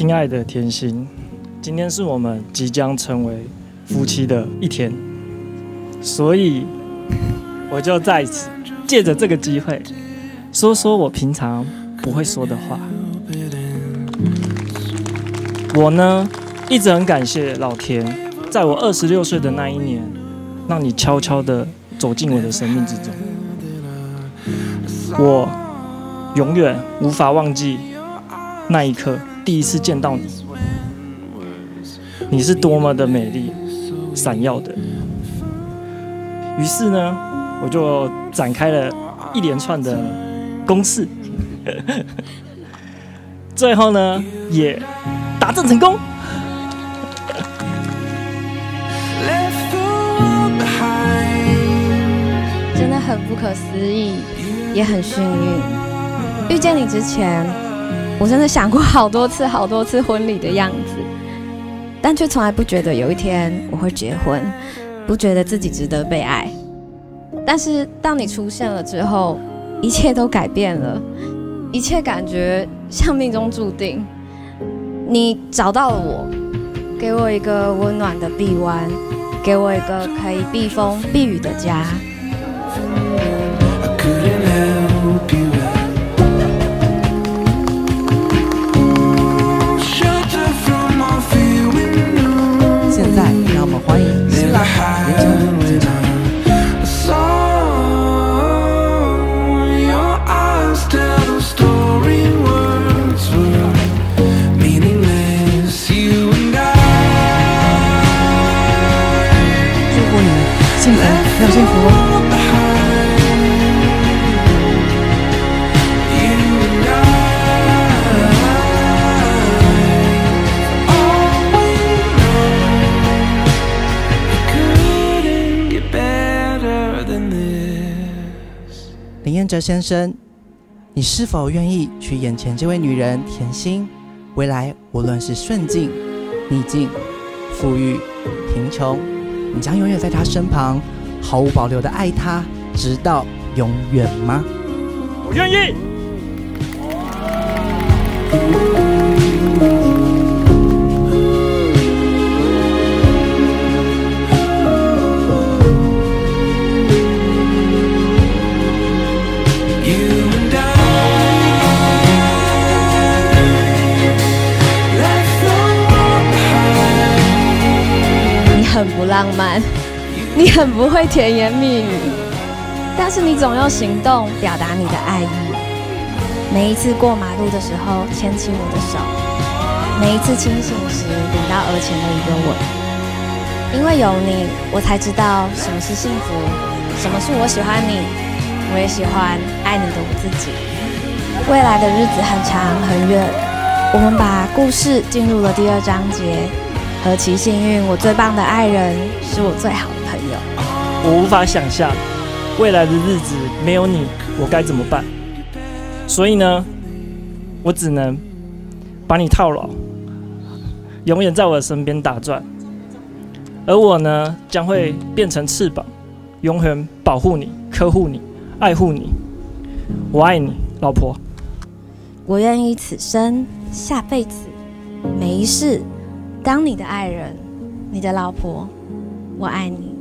亲爱的甜心，今天是我们即将成为夫妻的一天，所以我就在此借着这个机会，说说我平常不会说的话。我呢，一直很感谢老天，在我26岁的那一年，让你悄悄地走进我的生命之中。我永远无法忘记那一刻，第一次见到你，你是多么的美丽、闪耀的。于是呢，我就展开了一连串的攻势，最后呢，也达阵成功。 真的很不可思议，也很幸运。遇见你之前，我真的想过好多次婚礼的样子，但却从来不觉得有一天我会结婚，不觉得自己值得被爱。但是当你出现了之后，一切都改变了，一切感觉像命中注定。你找到了我，给我一个温暖的臂弯，给我一个可以避风避雨的家。 现在让我们欢迎新郎严正进场。祝福你们幸福要幸福哦！林彦哲先生，你是否愿意娶眼前这位女人甜心？未来无论是顺境、逆境、富裕、贫穷，你将永远在她身旁，毫无保留地爱她，直到永远吗？ 我愿意。 很不浪漫，你很不会甜言蜜语，但是你总用行动表达你的爱意。每一次过马路的时候牵起我的手，每一次清醒时领到额前的一个吻。因为有你，我才知道什么是幸福，什么是我喜欢你，我也喜欢爱你的我自己。未来的日子很长很远，我们把故事进入了第2章节。何其幸运！我最棒的爱人是我最好的朋友。 我无法想象未来的日子没有你，我该怎么办？所以呢，我只能把你套牢，永远在我的身边打转。而我呢，将会变成翅膀，永远保护你、呵护你、爱护你。我爱你，老婆。 我愿意此生、下辈子、每一世。当你的爱人，你的老婆，我爱你。